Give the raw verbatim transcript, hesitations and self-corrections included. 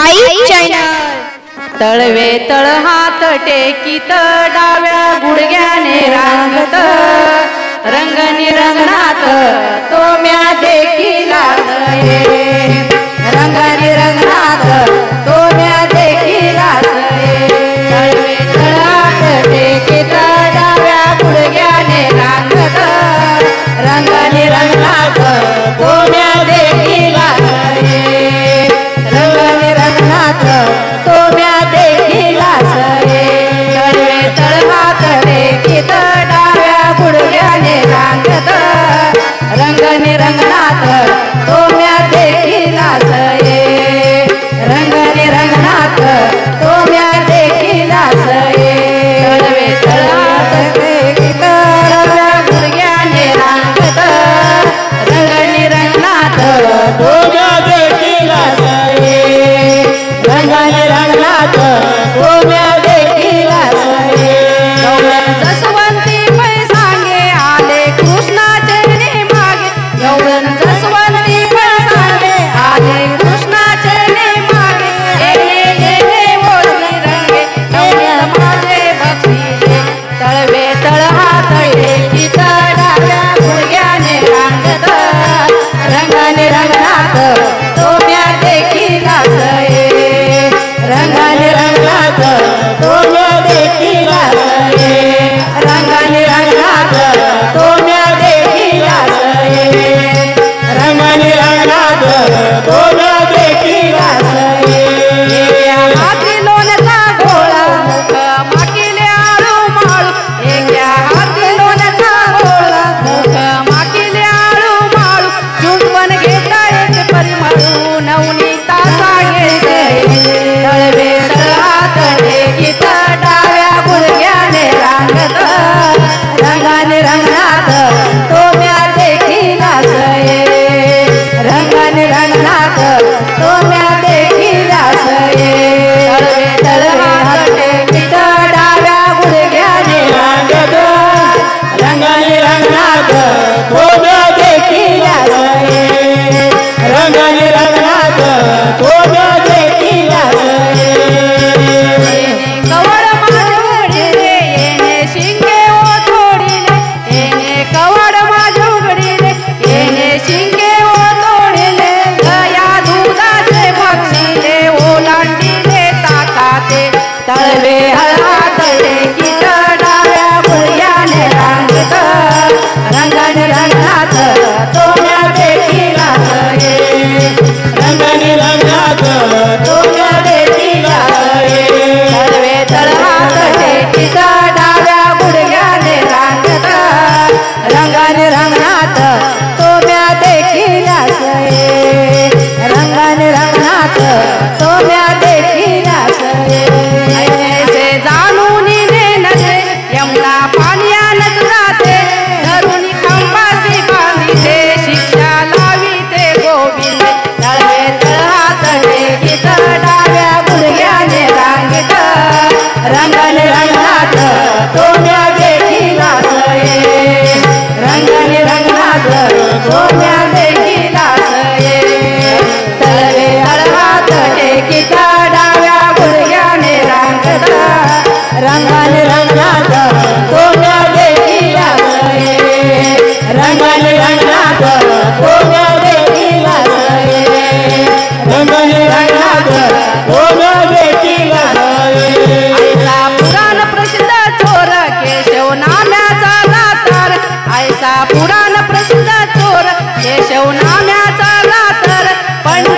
आई channel. तळवे तळ हात टेकीत डाव्या गुडघ्याने रांगत रंगनी रंगनात तो म्या देखीला रंगनी रंगनाथ तो म्या देखीला तळवे तळ हात टेकीत डाव्या गुडघ्याने रांगत रंगनी रंगनाथ तो म्या देखीला रंगनी रंगनाथ तो म्या देखीला तळवे तळ हात टेकीत डाव्या गुडघ्याने रांगत रंगनी रंगनाथ तो म्या देखीला रंगनी रंगनाथ तो म्या देखीला तळवे तळ हात टेकीत डाव्या गुडघ्याने रांगत रंगनी रंगनाथ तो म्या देखीला रंगनी रंगनाथ तो म्या देखीला जसवंती पै सांगे आले कृष्णाचे ने मागे गौरन जसवंती पै सांगे आले कृष्णाचे ने मागे एने एने ओढी रंगे गौरन माझे बक्षिले तळवे तळ हात टेकीत डाव्या गुडघ्याने रांगत रंगनी रंगनाथ तो म्या देखीला रंगनी रंगनाथ तो म्या देखीला रंगनी रंगनाथ तो म्या देखीला रंगनी रंगनाथ तो म्या देखीला हाती लोण्याचा गोळा मुख माकिले आळू माळू एका हाती लोण्याचा गोळा मुख माकिले आळू माळू झुंजवन घेता येते परिमळू नवनीता सांगे तळवे तळ हात टेकीत डाव्या गुडघ्याने रांगत रंगनी रंगनाथ तो म्या देखीला रंगनी रंगनाथ तो म्या देखीला तळवे तळ हात टेकीत डाव्या गुडघ्याने रांगत रंगनी रंगनाथ तो म्या देखीला रंगनी रंगनाथ तो म्या देखीला कवड माझुगडीले येणे शिंगे ओ तोडिले येणे कवड माझुगडीले येणे शिंगे ओ तोडिले गया दुधाचे बक्षिले ओलांडीले ताकाते तळवे हात टेकीत डाव्या गुडघ्याने रांगत रंगनी रंगनाथ तो म्या देखीला रंगनी रंगनाथ तो म्या देखीला तळवे तळ हात टेकीत डाव्या गुडघ्याने रांगत रंगनी रंगनाथ तो म्या देखीला रंगनी रंगनाथ तो म्या देखीला ऐसे जाणून नजे यमुना पाण्यानच जाते धरून खंबासी बांधिते शिक्षा लाविते गोविंद तळवे तळ हात टेकीत डाव्या गुडघ्याने रांगत रंगनी रंगनाथ तो म्या देखीला रंगनी रंगनाथ तो म्या देखीला तळवे तळ हात टेकीत डाव्या गुडघ्याने रांगत रंगनी रंगनाथ तो म्या देखीला रंगनी रंगनाथ तो म्या देखीला रंगनी रंगनाथ तो म्या देखीला ऐसा पुराण प्रसिद्ध चोर केशव नाम्याचा रातर ऐसा पुराण प्रसिद्ध चोर केशव नाम्याचा रातर पण